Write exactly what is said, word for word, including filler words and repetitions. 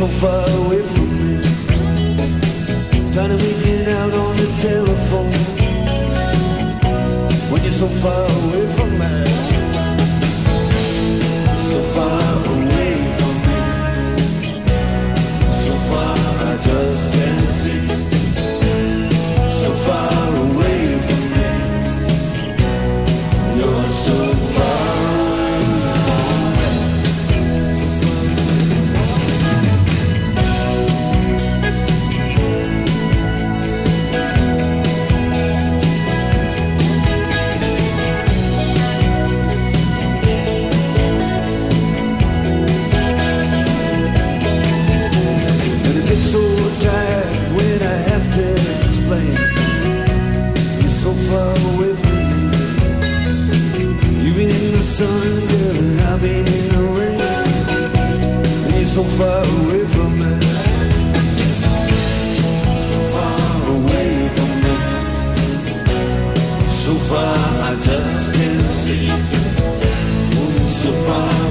so far away from me. Trying to make it out on the telephone when you're so far away from me. So far away from me. So far I just can't see. So far away from me. You're so far. Sun, girl, and I've been in the rain, and you're so far away from me. So far away from me. So far I just can't see. So far